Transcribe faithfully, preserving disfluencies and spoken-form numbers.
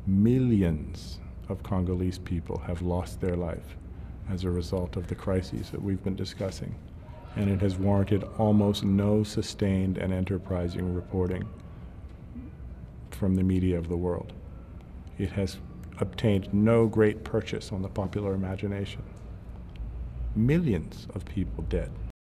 Millions of Congolese people have lost their life as a result of the crises that we've been discussing, and it has warranted almost no sustained and enterprising reporting from the media of the world. It has obtained no great purchase on the popular imagination. Millions of people dead.